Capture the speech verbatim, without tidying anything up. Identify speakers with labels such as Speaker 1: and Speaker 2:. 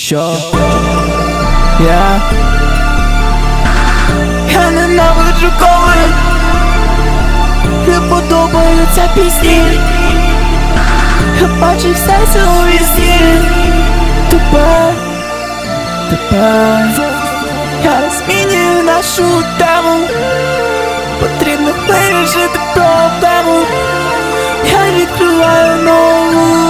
Speaker 1: Що? Я Я ненавиджу, коли не подобаються пісні. Я бачив серце у вісні. Тепер, тепер я змінюю нашу тему. Потрібно вирішити проблему. Я відкриваю нову.